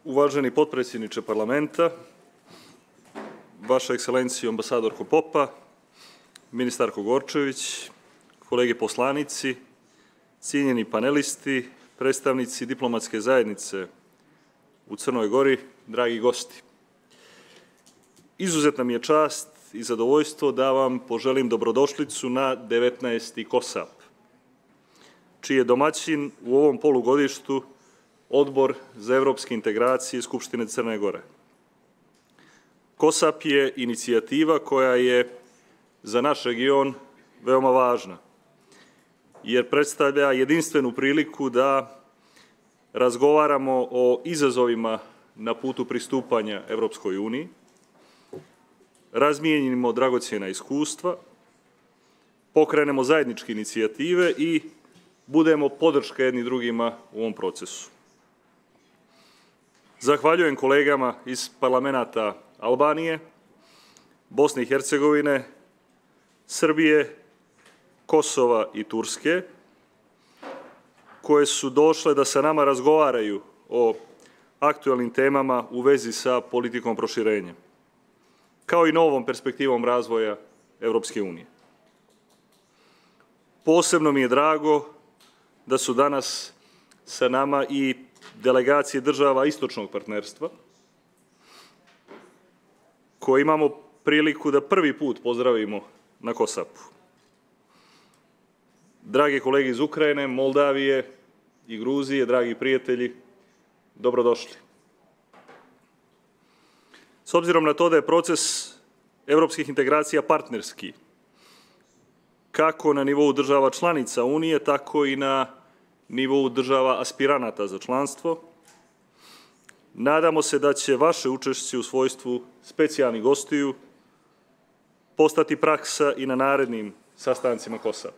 Uvaženi potpredsjedniče parlamenta, Vaša ekscelencijo ambasadorko Popa, ministarko Gorčević, kolege poslanici, cijenjeni panelisti, predstavnici diplomatske zajednice u Crnoj Gori, dragi gosti. Izuzetna mi je čast i zadovoljstvo da vam poželim dobrodošlicu na 19. KOSAP, čiji je domaćin u ovom polugodištu Odbor za evropske integracije Skupštine Crne Gore. KOSAP je inicijativa koja je za naš region veoma važna, jer predstavlja jedinstvenu priliku da razgovaramo o izazovima na putu pristupanja Evropskoj uniji, razmijenimo dragocjena iskustva, pokrenemo zajedničke inicijative i budemo podrška jedni drugima u ovom procesu. Zahvaljujem kolegama iz parlamenta Albanije, Bosne i Hercegovine, Srbije, Kosova i Turske, koje su došle da sa nama razgovaraju o aktuelnim temama u vezi sa politikom proširenja, kao i novom perspektivom razvoja Evropske unije. Posebno mi je drago da su danas sa nama i delegacije država istočnog partnerstva, koje imamo priliku da prvi put pozdravimo na KOSAP-u. Drage kolege iz Ukrajine, Moldavije i Gruzije, dragi prijatelji, dobrodošli. S obzirom na to da je proces evropskih integracija partnerski, kako na nivou država članica Unije, tako i na nivou država aspiranata za članstvo, nadamo se da će vaše učešće u svojstvu specijalnih gostiju postati praksa i na narednim sastancima KOSAP.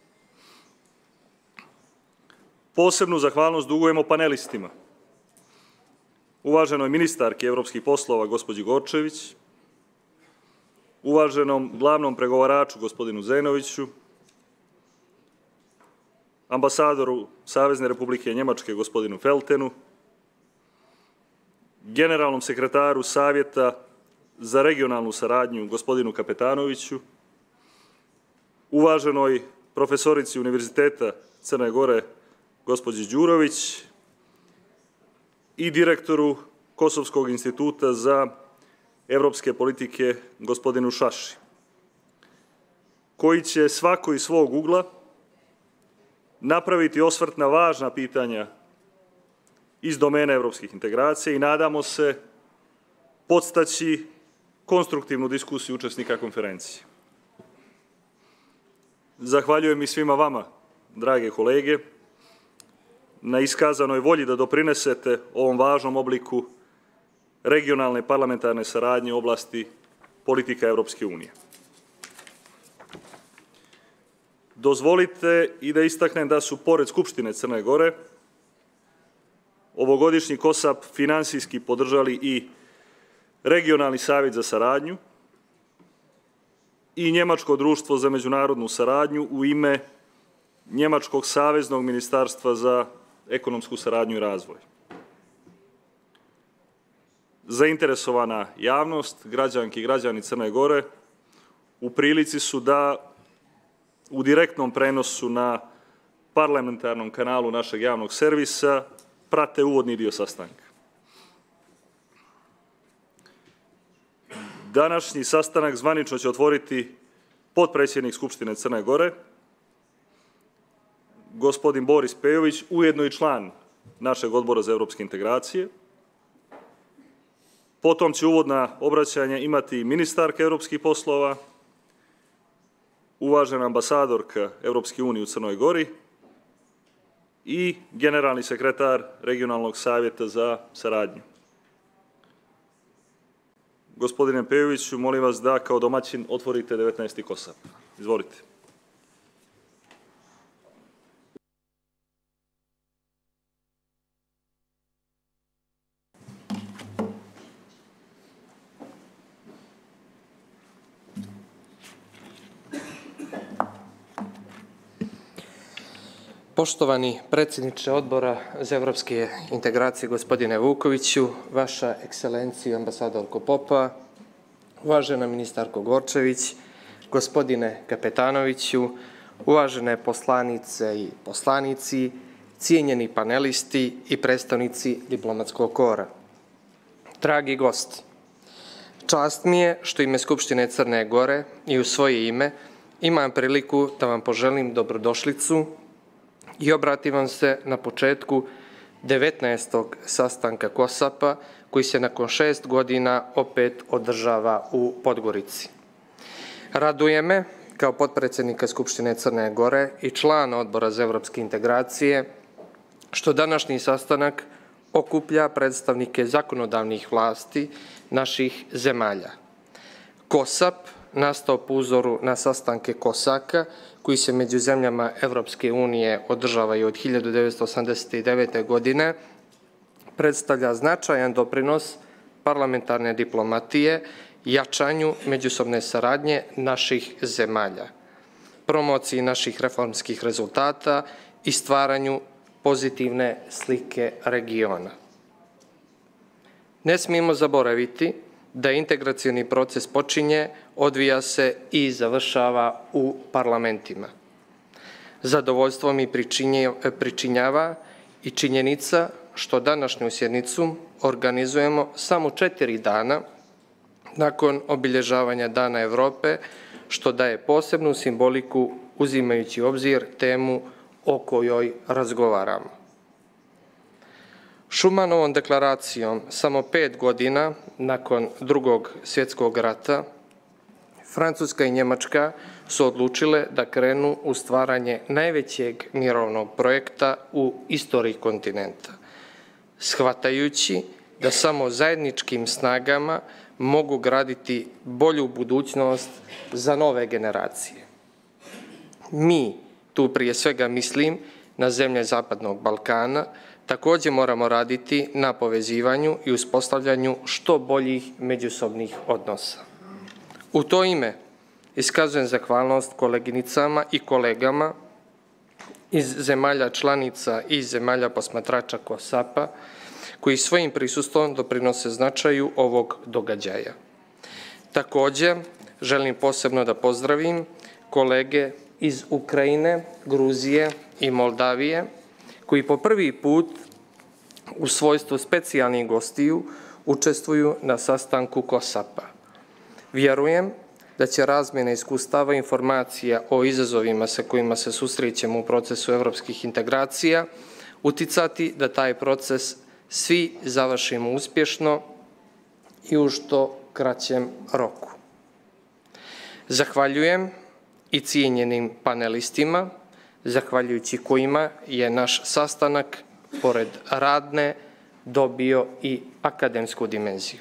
Posebnu zahvalnost dugujemo panelistima, uvaženoj ministarki evropskih poslova gospođi Gorčević, uvaženom glavnom pregovaraču gospodinu Zenoviću, ambasadoru Savezne Republike Njemačke gospodinu Feltenu, generalnom sekretaru Savjeta za regionalnu saradnju gospodinu Kapetanoviću, uvaženoj profesorici Univerziteta Crne Gore gospođi Đurović i direktoru Kosovskog instituta za evropske politike gospodinu Šaši, koji će svako iz svog ugla napraviti osvrt na važna pitanja iz domena evropskih integracija i nadamo se podstaći konstruktivnu diskusiju učesnika konferencije. Zahvaljujem i svima vama, drage kolege, na iskazanoj volji da doprinesete ovom važnom obliku regionalne parlamentarne saradnje u oblasti politika Evropske unije. Dozvolite i da istaknem da su, pored Skupštine Crne Gore, ovogodišnji KOSAP finansijski podržali i Regionalni savjet za saradnju i Njemačko društvo za međunarodnu saradnju u ime Njemačkog saveznog ministarstva za ekonomsku saradnju i razvoj. Zainteresovana javnost, građanke i građani Crne Gore, u prilici su da u direktnom prenosu na parlamentarnom kanalu našeg javnog servisa prate uvodni dio sastanka. Današnji sastanak zvanično će otvoriti potpredsjednik Skupštine Crne Gore, gospodin Boris Pejović, ujedno i član našeg Odbora za evropske integracije. Potom će uvodna obraćanja imati ministarka evropskih poslova, uvažena ambasadorka Evropske unije u Crnoj Gori i generalni sekretar Regionalnog savjeta za saradnju. Gospodine Pejoviću, molim vas da kao domaćin otvorite 19. KOSAP. Izvolite. Poštovani predsjedniče Odbora za evropske integracije, gospodine Vukoviću, vaša ekscelencijo ambasadorko Popa, uvažena ministarko Gorčević, gospodine Kapetanoviću, uvažene poslanice i poslanici, cijenjeni panelisti i predstavnici diplomatskog kora. Dragi gosti, čast mi je što ime Skupštine Crne Gore i u svoje ime imam priliku da vam poželim dobrodošlicu i obratim vam se na početku 19. sastanka COSAP-a koji se nakon 6 godina opet održava u Podgorici. Raduje me kao potpredsjednika Skupštine Crne Gore i člana Odbora za evropske integracije što današnji sastanak okuplja predstavnike zakonodavnih vlasti naših zemalja. COSAP nastao po uzoru na sastanke COSAC-a koji se među zemljama Evropske unije održavaju od 1989. godine, predstavlja značajan doprinos parlamentarne diplomatije, jačanju međusobne saradnje naših zemalja, promociji naših reformskih rezultata i stvaranju pozitivne slike regiona. Ne smijemo zaboraviti da integracioni proces počinje, odvija se i završava u parlamentima. Zadovoljstvo mi pričinjava i činjenica što današnju sjednicu organizujemo samo 4 dana nakon obilježavanja Dana Evrope, što daje posebnu simboliku uzimajući u obzir temu o kojoj razgovaramo. Šumanovom deklaracijom samo 5 godina nakon Drugog svjetskog rata Francuska i Njemačka su odlučile da krenu u stvaranje najvećeg mirovnog projekta u istoriji kontinenta, shvatajući da samo zajedničkim snagama mogu graditi bolju budućnost za nove generacije. Mi, tu prije svega mislim na zemlje Zapadnog Balkana, također moramo raditi na povezivanju i uspostavljanju što boljih međusobnih odnosa. U to ime iskazujem zahvalnost koleginicama i kolegama iz zemalja članica i zemalja posmatrača COSAP-a koji svojim prisustvom doprinose značaju ovog događaja. Također želim posebno da pozdravim kolege iz Ukrajine, Gruzije i Moldavije koji po prvi put u svojstvu specijalnih gostiju učestvuju na sastanku COSAP-a. Vjerujem da će razmjena iskustava i informacija o izazovima sa kojima se susrećemo u procesu evropskih integracija uticati da taj proces svi završimo uspješno i u što kraćem roku. Zahvaljujem i cijenjenim panelistima, zahvaljujući kojima je naš sastanak, pored radne, dobio i akademsku dimenziju.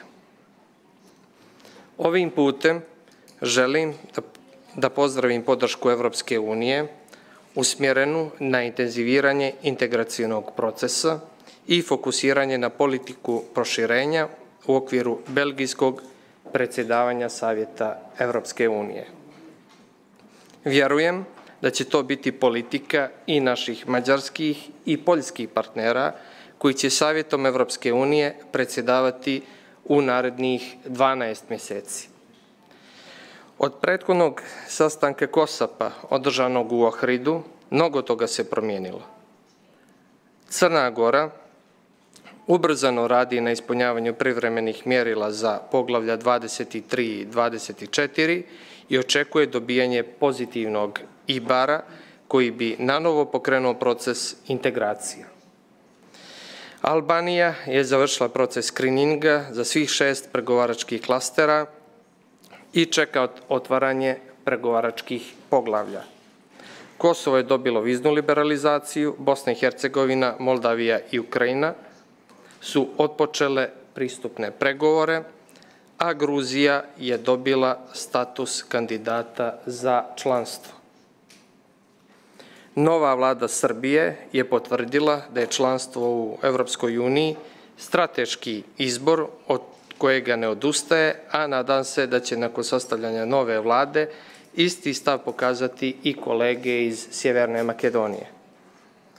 Ovim putem želim da pozdravim podršku Evropske unije usmjerenu na intenziviranje integracionog procesa i fokusiranje na politiku proširenja u okviru belgijskog predsjedavanja Savjeta Evropske unije. Vjerujem da će to biti politika i naših mađarskih i poljskih partnera koji će Savjetom Evropske unije predsjedavati u narednih 12 mjeseci. Od prethodnog sastanka COSAP-a održanog u Ohridu mnogo toga se promijenilo. Crna Gora ubrzano radi na ispunjavanju privremenih mjerila za poglavlja 23 i 24 i očekuje dobijanje pozitivnog IBAR-a koji bi nanovo pokrenuo proces integracija. Albanija je završila proces skrininga za svih 6 pregovaračkih klastera i čeka otvaranje pregovaračkih poglavlja. Kosovo je dobilo viznu liberalizaciju, Bosna i Hercegovina, Moldavija i Ukrajina su otpočele pristupne pregovore, a Gruzija je dobila status kandidata za članstvo. Nova vlada Srbije je potvrdila da je članstvo u Evropskoj uniji strateški izbor od kojega ne odustaje, a nadam se da će nakon sastavljanja nove vlade isti stav pokazati i kolege iz Sjeverne Makedonije.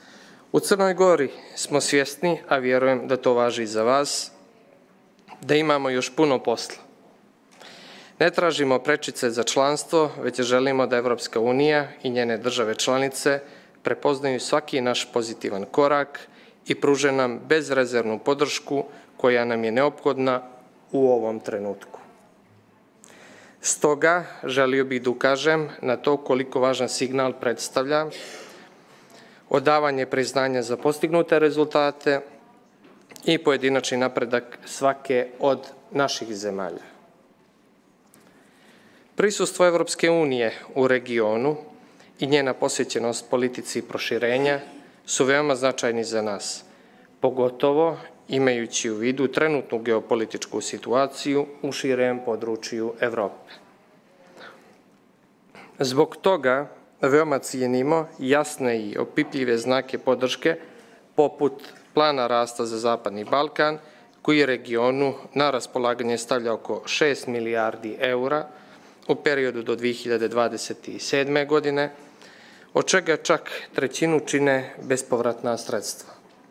U Crnoj Gori smo svjesni, a vjerujem da to važi i za vas, da imamo još puno posla. Ne tražimo prečice za članstvo, već želimo da Evropska unija i njene države članice prepoznaju svaki naš pozitivan korak i pruže nam bezrezervnu podršku koja nam je neophodna u ovom trenutku. Stoga želio bih da ukažem na to koliko važan signal predstavlja odavanje priznanja za postignute rezultate i pojedinačni napredak svake od naših zemalja. Prisustvo Evropske unije u regionu i njena posvećenost politici proširenja su veoma značajni za nas, pogotovo imajući u vidu trenutnu geopolitičku situaciju u širem području Evrope. Zbog toga veoma cijenimo jasne i opipljive znake podrške poput plana rasta za Zapadni Balkan, koji regionu na raspolaganje stavlja oko 6 milijardi eura u periodu do 2027. godine, od čega čak trećinu čine bespovratna sredstva.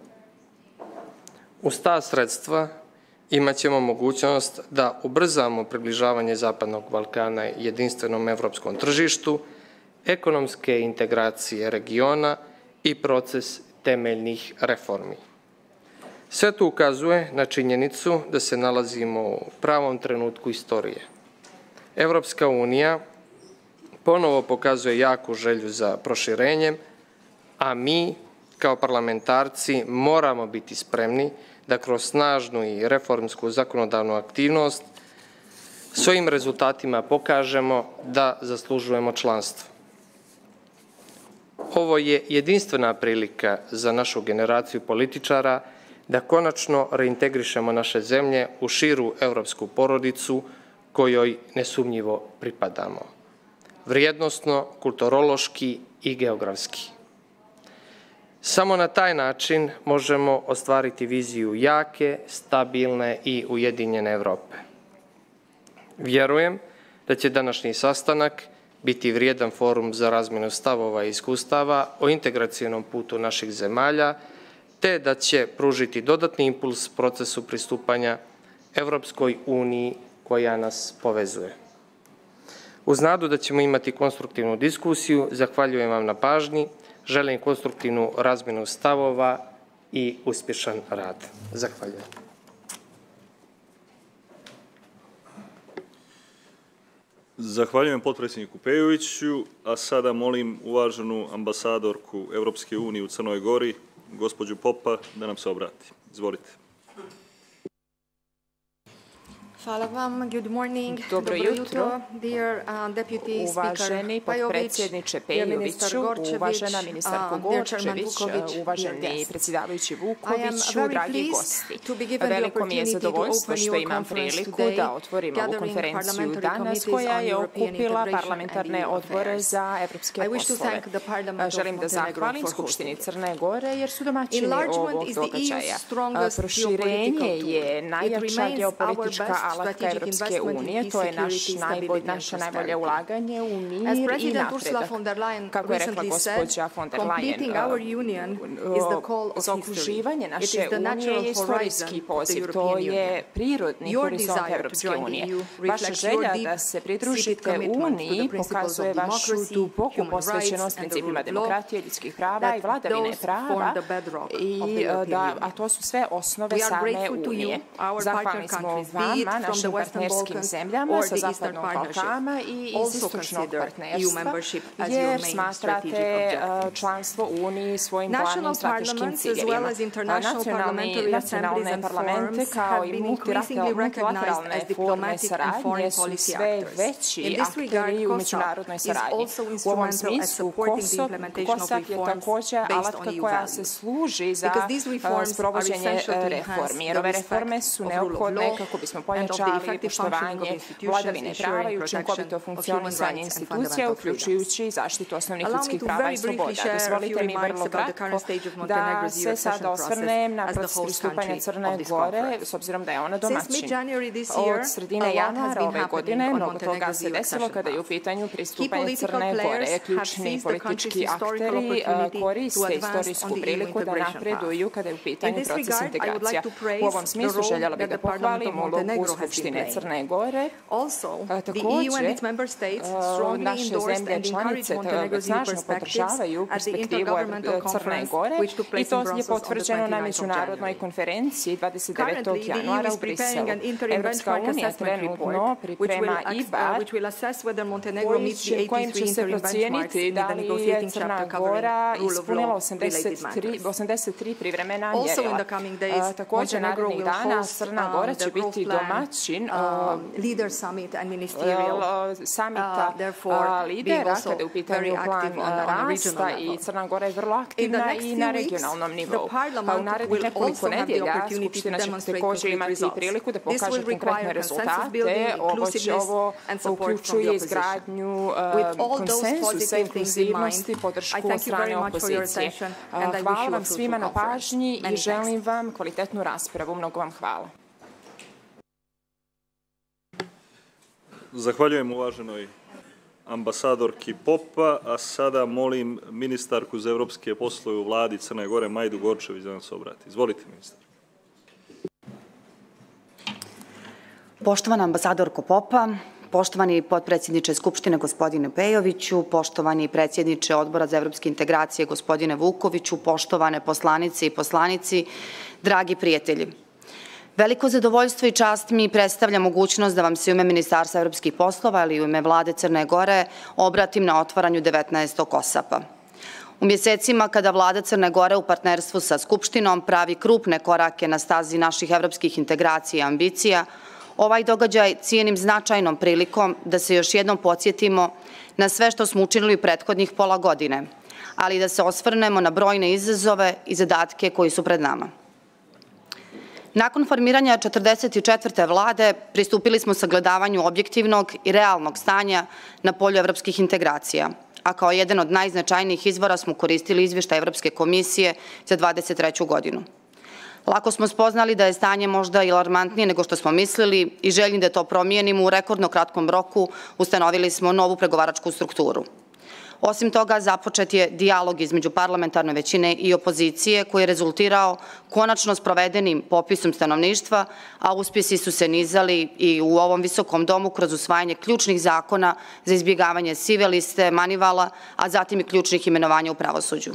Uz ta sredstva imat ćemo mogućnost da ubrzamo približavanje Zapadnog Balkana jedinstvenom evropskom tržištu, ekonomske integracije regiona i proces temeljnih reformi. Sve to ukazuje na činjenicu da se nalazimo u pravom trenutku istorije. Evropska unija ponovo pokazuje jaku želju za proširenjem, a mi kao parlamentarci moramo biti spremni da kroz snažnu i reformsku zakonodavnu aktivnost svojim rezultatima pokažemo da zaslužujemo članstvo. Ovo je jedinstvena prilika za našu generaciju političara da konačno reintegrišemo naše zemlje u širu evropsku porodicu kojoj nesumnjivo pripadamo. Vrijednosno, kulturološki i geografski. Samo na taj način možemo ostvariti viziju jake, stabilne i ujedinjene Evrope. Vjerujem da će današnji sastanak biti vrijedan forum za razmjenu stavova i iskustava o integracionom putu naših zemalja, te da će pružiti dodatni impuls procesu pristupanja Evropskoj uniji koja nas povezuje. Uz nadu da ćemo imati konstruktivnu diskusiju, zahvaljujem vam na pažnji, želim konstruktivnu razmjenu stavova i uspješan rad. Zahvaljujem. Zahvaljujem potpredsjedniku Pejoviću, a sada molim uvaženu ambasadorku Evropske unije u Crnoj Gori, gospođu Popa, da nam se obrati. Izvolite. Hvala vam. Good morning. Dobro jutro. Dear Deputy Uvaženi potpredsjedniče Pejoviću, uvažena ministarko Gorčević, uvaženi predsjedavajući Vukoviću, dragi gosti. Veliko mi je zadovoljstvo što imam priliku da otvorim ovu konferenciju danas koja je okupila parlamentarne odbore za evropske poslove. Želim da zahvalim Skupštini Crne Gore jer su domaćini ovog događaja. Proširenje je najjača geopolitička alatka Evropske unije, to je naše najbolje ulaganje u mir i napredak. Kako je rekla gospođa von der Leyen, zaokruživanje naše unije je istorijski poziv, to je prirodni horizont Evropske unije. Vaša želja da se pridružite Uniji pokazuje vašu duboku posvećenost principima demokratije, ljudskih prava i vladavine prava, a to su sve osnove same Unije. Zahvalni smo vama, našim partnerskim zemljama sa Zapadnog Balkana i iz istočnog partnerstva, jer smatrate članstvo u Uniji svojim glavnim strateškim ciljevima. Nacionalne parlamente kao i multilateralne forme saradnje su sve veći akteri u međunarodnoj saradnji. U ovom smislu COSAC je također alatka koja se služi za sprovođenje reformi, jer ove reforme su neophodne kako bismo pojačali ojačali poštovanje vladavine prava i učinkovito funkcionisanje institucija, uključujući zaštitu osnovnih ljudskih prava i sloboda. Dozvolite mi vrlo kratko da se sada osvrnem na proces pristupanja Crne Gore, s obzirom da je ona domaćin. Od sredine januara ove godine mnogo toga se desilo kada je u pitanju pristupanje Crne Gore. Ključni politički akteri koriste istorijsku priliku da napreduju kada je u pitanju proces integracija. U ovom smislu željela bih da pohvalim ulogu Skupštine Crne Gore. Također, naše zemlje članice snažno podržavaju perspektivu Crne Gore i to je potvrđeno na međunarodnoj konferenciji 29. januara u Briselu. Evropska unija trenutno priprema IBAR kojim će se procijeniti da li je Crna Gora ispunila 83 privremena mjerila. Također, narednih dana Crna Gora će biti domaćin samita lidera kada je u pitanju plan rasta i Crna Gora je vrlo aktivna i na regionalnom nivou. U narednih nekoliko nedelja Skupština će također imati priliku da pokaže konkretne rezultate. Ovo uključuje izgradnju konsensusa, inkluzivnosti, podršku od strane opozicije. Hvala vam svima na pažnji i želim vam kvalitetnu raspravu. Mnogo vam hvala. Zahvaljujem uvaženoj ambasadorki Popa, a sada molim ministarku za evropske poslove u vladi Crne Gore, Majdu Gorčević, da nam se obrati. Izvolite, ministar. Poštovana ambasadorko Popa, poštovani potpredsjedniče Skupštine gospodine Pejoviću, poštovani predsjedniče Odbora za evropske integracije gospodine Vukoviću, poštovane poslanice i poslanici, dragi prijatelji. Veliko zadovoljstvo i čast mi predstavlja mogućnost da vam se u ime Ministarstva evropskih poslova ili u ime vlade Crne Gore obratim na otvaranju 19. KOSAP-a. U mjesecima kada vlada Crne Gore u partnerstvu sa Skupštinom pravi krupne korake na stazi naših evropskih integracija i ambicija, ovaj događaj cijenim značajnom prilikom da se još jednom podsjetimo na sve što smo učinili prethodnih pola godine, ali da se osvrnemo na brojne izazove i zadatke koji su pred nama. Nakon formiranja 44. vlade pristupili smo sagledavanju objektivnog i realnog stanja na polju evropskih integracija, a kao jedan od najznačajnijih izvora smo koristili izvještaj Evropske komisije za 2023. godinu. Lako smo spoznali da je stanje možda i alarmantnije nego što smo mislili i željni da to promijenimo u rekordno kratkom roku ustanovili smo novu pregovaračku strukturu. Osim toga, započet je dijalog između parlamentarne većine i opozicije koji je rezultirao konačno sprovedenim popisom stanovništva, a uspjesi su se nizali i u ovom visokom domu kroz usvajanje ključnih zakona za izbjegavanje sive liste, manivala, a zatim i ključnih imenovanja u pravosuđu.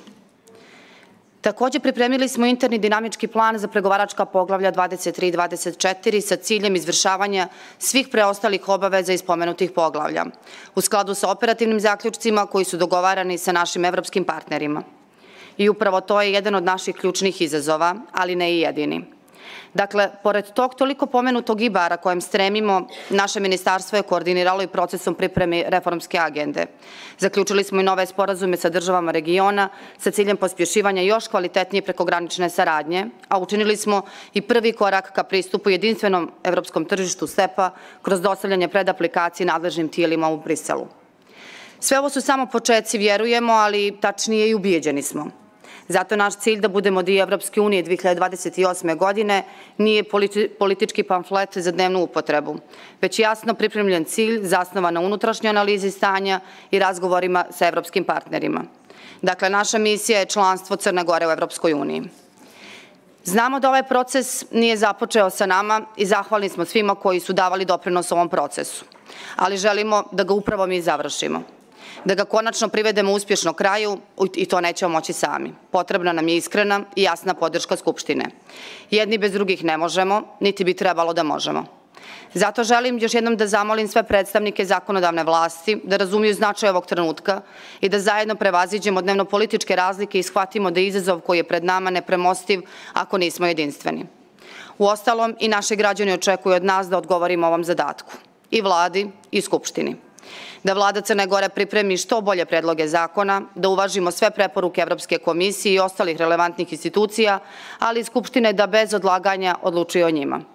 Također pripremili smo interni dinamički plan za pregovaračka poglavlja 23 i 24 sa ciljem izvršavanja svih preostalih obaveza iz pomenutih poglavlja, u skladu sa operativnim zaključcima koji su dogovarani sa našim evropskim partnerima. I upravo to je jedan od naših ključnih izazova, ali ne i jedini. Dakle, pored tog toliko pomenutog IBAR-a kojem stremimo, naše ministarstvo je koordiniralo i procesom pripreme reformske agende. Zaključili smo i nove sporazume sa državama regiona sa ciljem pospješivanja još kvalitetnije prekogranične saradnje, a učinili smo i prvi korak ka pristupu jedinstvenom evropskom tržištu SEPA kroz dostavljanje predaplikacije nadležnim tijelima u Briselu. Sve ovo su samo početci, vjerujemo, ali tačnije i ubijeđeni smo. Zato naš cilj da budemo dio Evropske unije 2028. godine nije politički pamflet za dnevnu upotrebu, već jasno pripremljen cilj zasnovan na unutrašnjoj analizi stanja i razgovorima sa evropskim partnerima. Dakle, naša misija je članstvo Crne Gore u Evropskoj uniji. Znamo da ovaj proces nije započeo sa nama i zahvalni smo svima koji su davali doprinos ovom procesu, ali želimo da ga upravo mi završimo. Da ga konačno privedemo uspješno kraju i to nećemo moći sami. Potrebna nam je iskrena i jasna podrška Skupštine. Jedni bez drugih ne možemo, niti bi trebalo da možemo. Zato želim još jednom da zamolim sve predstavnike zakonodavne vlasti da razumiju značaj ovog trenutka i da zajedno prevaziđemo dnevno-političke razlike i shvatimo da je izazov koji je pred nama nepremostiv ako nismo jedinstveni. Uostalom, i naši građani očekuju od nas da odgovorimo ovom zadatku. I vladi i Skupštini. Da vlada Crne Gore pripremi što bolje predloge zakona, da uvažimo sve preporuke Evropske komisije i ostalih relevantnih institucija, ali i Skupštine da bez odlaganja odlučuje o njima.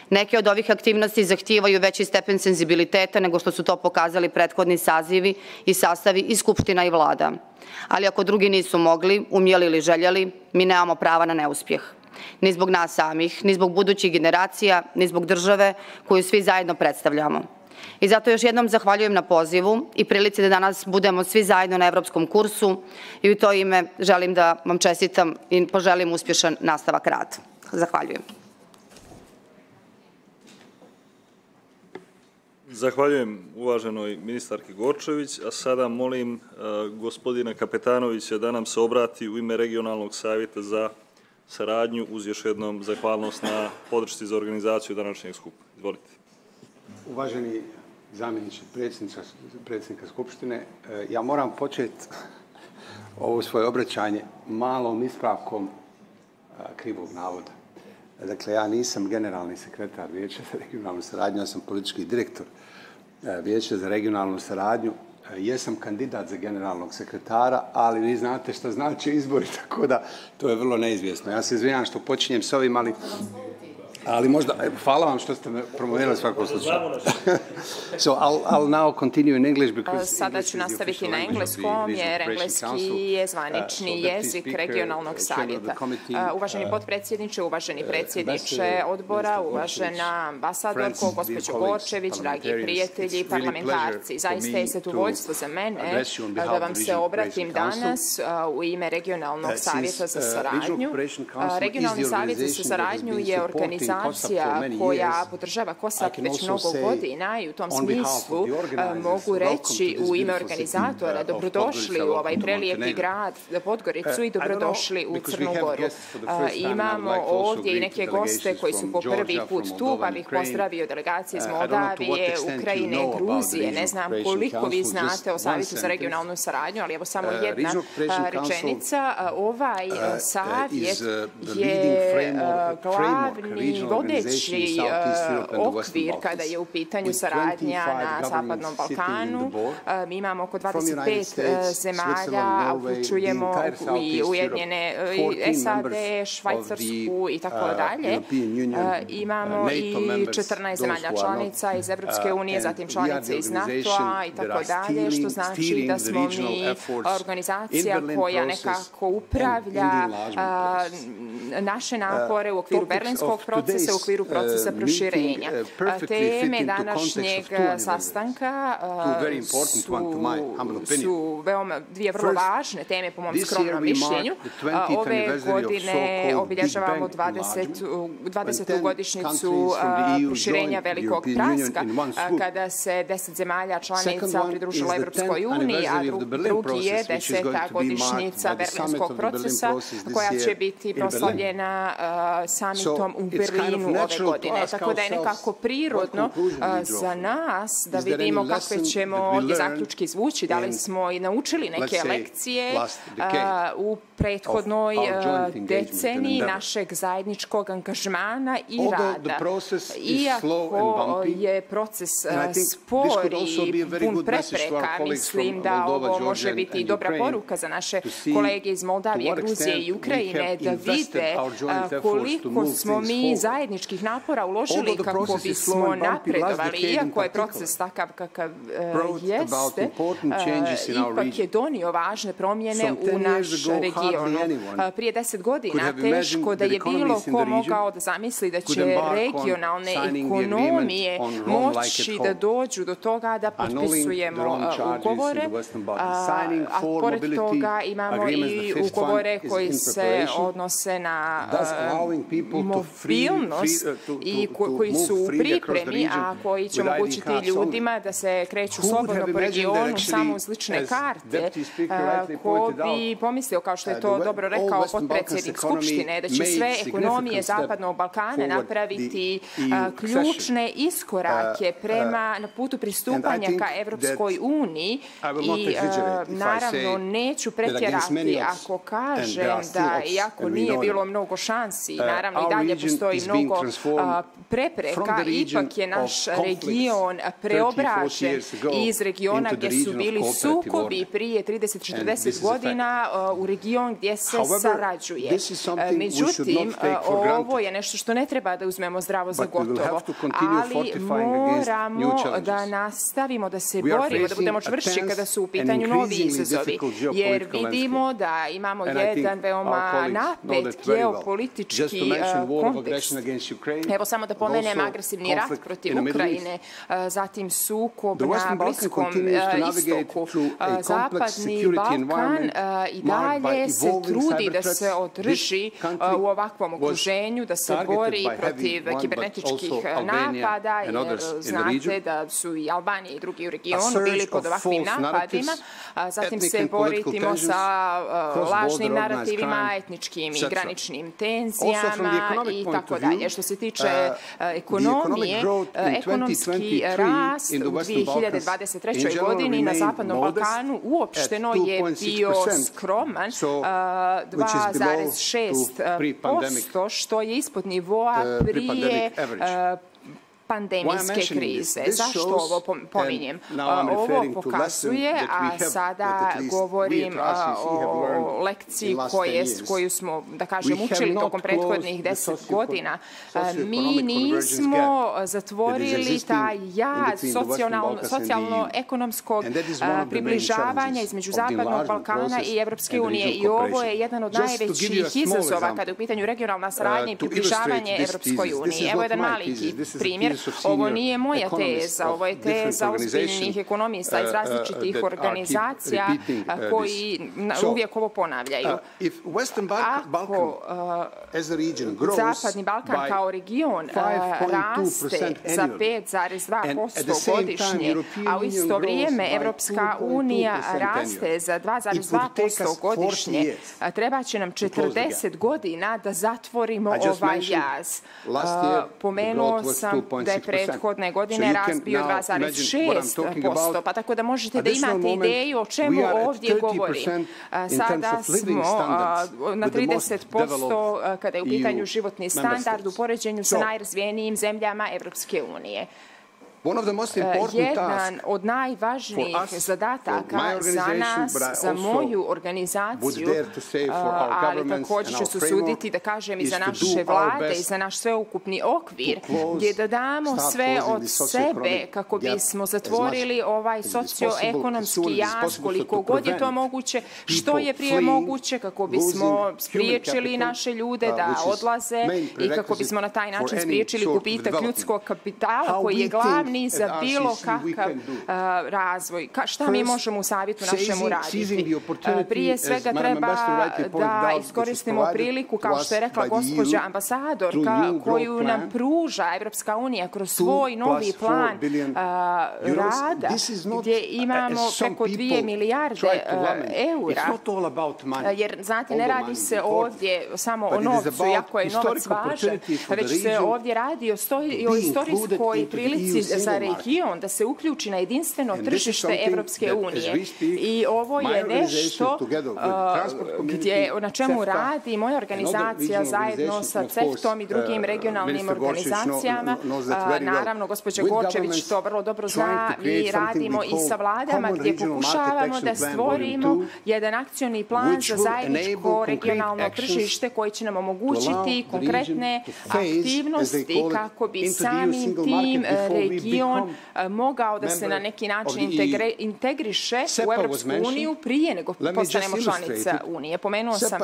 Neke od ovih aktivnosti zahtijevaju veći stepen senzibiliteta nego što su to pokazali prethodni sazivi i sastavi i Skupština i Vlada. Ali ako drugi nisu mogli, umjeli ili željeli, mi nemamo prava na neuspjeh. Ni zbog nas samih, ni zbog budućih generacija, ni zbog države koju svi zajedno predstavljamo. I zato još jednom zahvaljujem na pozivu i prilici da danas budemo svi zajedno na evropskom kursu i u to ime želim da vam čestitam i poželim uspješan nastavak rada. Zahvaljujem. Zahvaljujem uvaženoj ministarki Gorčević, a sada molim gospodina Kapetanovića da nam se obrati u ime Regionalnog savjeta za saradnju uz još jednom zahvalnost na podršci za organizaciju današnjeg skupa. Izvolite. Uvaženi zamjeniče predsjednika Skupštine, ja moram početi ovo svoje obraćanje malom ispravkom krivog navoda. Dakle, ja nisam generalni sekretar Vijeća za regionalnu saradnju, ja sam politički direktor Vijeća za regionalnu saradnju. Jesam kandidat za generalnog sekretara, ali vi znate šta znači izbori, tako da to je vrlo neizvjesno. Ja se izvinjam što počinjem s ovim, ali možda, hvala vam što ste me promovirali svakom slučaju. So I'll now continue in English because sada ću nastaviti na engleskom jer engleski je zvanični jezik regionalnog savjeta. Uvaženi potpredsjedniče, uvaženi predsjedniče odbora, uvažena ambasadorko, gospođo Gorčević, dragi prijatelji i parlamentarci. Zaista je zadovoljstvo za mene da vam se obratim danas u ime Regionalnog savjeta za saradnju. Regionalni savjet za saradnju je organizacija koja podržava KOSAP već mnogo godina i u tom smislu mogu reći u ime organizatora dobrodošli u ovaj prelijepi grad Podgoricu i dobrodošli u Crnu Goru. Imamo ovdje i neke goste koji su po prvi put tu, pa bih pozdravio delegacije iz Moldavije, Ukrajine, Gruzije. Ne znam koliko vi znate o Savjetu za regionalnu saradnju, ali evo samo jedna rečenica. Ovaj savjet je glavni vodeći okvir kada je u pitanju saradnja na Zapadnom Balkanu. Mi imamo oko 25 zemalja, uključujemo i Ujedinjene SAD, Švajcarsku i tako dalje. Imamo i 14 zemalja članica iz Evropske unije, zatim članice iz NATO-a i tako dalje, što znači da smo mi organizacija koja nekako upravlja naše napore u okviru berlinskog procesa, u okviru procesa proširenja. Teme današnjeg sastanka su veoma dvije vrlo važne teme po mom skromnom mišljenju. Ove godine obilježavamo 20. godišnjicu proširenja Velikog praska, kada se 10 zemalja članica pridružilo Evropskoj uniji, a drugi je 10. godišnjica berlinskog procesa, koja će biti proslavljena samitom u Berlinu ove godine. Tako da je nekako prirodno za nas da vidimo kakve ćemo ovdje zaključke izvući, da li smo i naučili neke lekcije u prethodnoj deceniji našeg zajedničkog angažmana i rada. Iako je proces spor i pun prepreka, mislim da ovo može biti i dobra poruka za naše kolege iz Moldavije, Gruzije i Ukrajine, da vide koliko smo mi zajedničkih napora uložili kako bismo napredovali. Iako je proces takav kakav jeste, ipak je donio važne promjene u naš region. Prije 10 godina teško da je bilo ko mogao da zamisli da će regionalne ekonomije moći da dođu do toga da potpisujemo ugovore, a pored toga imamo i ugovore koji se odnose na mobilnost i koji su u pripremi, a koji će omogućiti ljudima da se kreću slobodno po regionu samo uz lične karte. Ko bi pomislio, kao što je to dobro rekao potpredsjednik Skupštine, da će sve ekonomije Zapadnog Balkana napraviti ključne iskorake na putu pristupanja ka Evropskoj uniji i naravno neću pretjerati ako kažem da iako nije bilo mnogo šansi, naravno i dalje postoji mnogo prepreka, ipak je naš region region preobražen iz regiona gdje su bili sukobi prije 30-40 godina u region gdje se sarađuje. Međutim, ovo je nešto što ne treba da uzmemo zdravo za gotovo, ali moramo da nastavimo da se borimo, da budemo čvršći kada su u pitanju novi izazovi, jer vidimo da imamo jedan veoma napet geopolitički kontekst. Evo samo da pomenem agresivni rat protiv Ukrajine, zatim sukob na Bliskom istoku. Zapadni Balkan i dalje se trudi da se održi u ovakvom okruženju, da se bori protiv kibernetičkih napada, jer znate da su i Albanija i drugi u regionu bili pod ovakvim napadima. Zatim se borimo sa lažnim narativima, etničkim i graničnim tenzijama i tako dalje. Što se tiče ekonomije, ekonomski rast u 2023. godini na Zapadnom Balkanu uopšteno je bio skroman, 2,6%, što je ispod nivoa prije pandemijske krize. Zašto ovo pominjem? Ovo pokazuje, a sada govorim o lekciji koju smo, da kažem, učili tokom prethodnih 10 godina. Mi nismo zatvorili taj jaz socijalno-ekonomskog približavanja između Zapadnog Balkana i Evropske unije. I ovo je jedan od najvećih izazova kada je u pitanju regionalna saradnja i približavanje Evropskoj uniji. Evo jedan mali primjer. Ovo nije moja teza, ovo je teza ozbiljnih ekonomista iz različitih organizacija koji uvijek ovo ponavljaju. Ako Zapadni Balkan kao region raste za 5,2% godišnje, a u isto vrijeme Evropska unija raste za 2,2% godišnje, treba će nam 40 godina da zatvorimo ovaj jaz. Pomenuo sam da je prethodne godine rast bio 2,6%, pa tako da možete da imate ideju o čemu ovdje govorim. Sada smo na 30% kada je u pitanju životni standard u poređenju sa najrazvijenijim zemljama Evropske unije. Jedan od najvažnijih zadataka za nas, za moju organizaciju, ali također ću se usuditi da kažem i za naše vlade i za naš sveukupni okvir, je da damo sve od sebe kako bismo zatvorili ovaj socioekonomski jaz koliko god je to moguće, što je prije moguće, kako bismo spriječili naše ljude da odlaze i kako bismo na taj način spriječili gubitak ljudskog kapitala koji je glavni za bilo kakav razvoj. Šta mi možemo u savjetu našemu raditi? Prije svega treba da iskoristimo priliku, kao što je rekla gospođa ambasadorka, koju nam pruža Evropska unija kroz svoj novi plan rada, gdje imamo preko 2 milijarde eura. Jer, znate, ne radi se ovdje samo o novcu, iako je novac važan, već se ovdje radi o istorijskoj prilici za region da se uključi na jedinstveno tržište Evropske unije. I ovo je nešto na čemu radi moja organizacija zajedno sa CEFTA-om i drugim regionalnim organizacijama. Naravno, gospođa Gorčević to vrlo dobro zna. Mi radimo i sa vladama gdje pokušavamo da stvorimo jedan akcioni plan za zajedničko regionalno tržište koji će nam omogućiti konkretne aktivnosti kako bi samim tim region mogao da se na neki način integriše u Evropsku uniju prije nego postanemo članica Unije. Pomenuo sam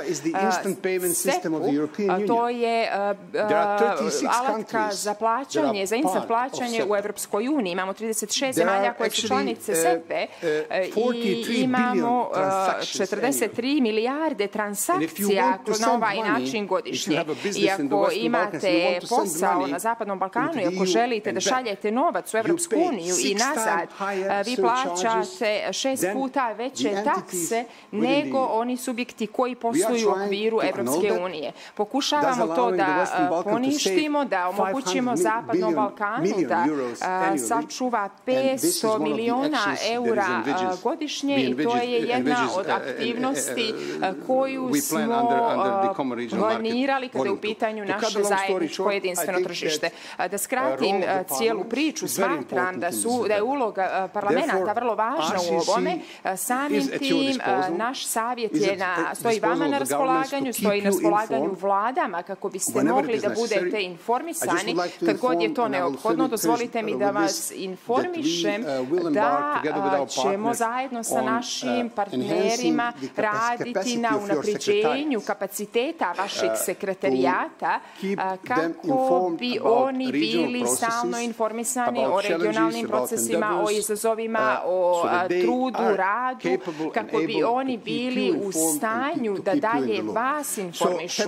SEPA, to je alatka za plaćanje, za instant plaćanje u Evropskoj uniji. Imamo 36 zemalja koje su članice SEPA i imamo 43 milijarde transakcija na ovaj način godišnje. I ako imate posao na Zapadnom Balkanu i ako želite da šaljete novac u Evropsku uniju i nazad, vi plaćate 6 puta veće takse nego oni subjekti koji posluju u okviru Evropske unije. Pokušavamo to da poništimo, da omogućimo Zapadnom Balkanu da sačuva 500 miliona eura godišnje i to je jedna od aktivnosti koju smo planirali kada je u pitanju naše zajedničko jedinstveno tržište. Da skratim cijelu priču, Vukoviću, smatram da je uloga parlamenta vrlo važna u ovome. Samim tim, naš savjet stoji vama na raspolaganju, stoji na raspolaganju vladama kako biste mogli da budete informisani. Kad god je to neophodno, dozvolite mi da vas informišem da ćemo zajedno sa našim partnerima raditi na unapređenju kapaciteta vašeg sekretarijata kako bi oni bili stalno informisani o regionalnim procesima, o izazovima, o trudu, radu, kako bi oni bili u stanju da dalje vas informišu.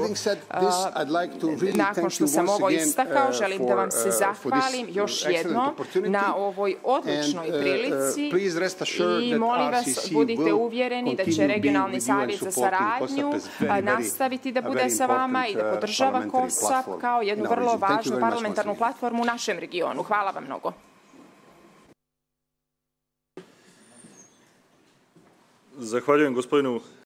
Nakon što sam ovo istakao, želim da vam se zahvalim još jednom na ovoj odličnoj prilici i molim vas, budite uvjereni da će Regionalni savjet za saradnju nastaviti da bude sa vama i da podržava COSAP kao jednu vrlo važnu parlamentarnu platformu u našem regionu. Hvala vam mnogo. Zahvaljujem gospodinu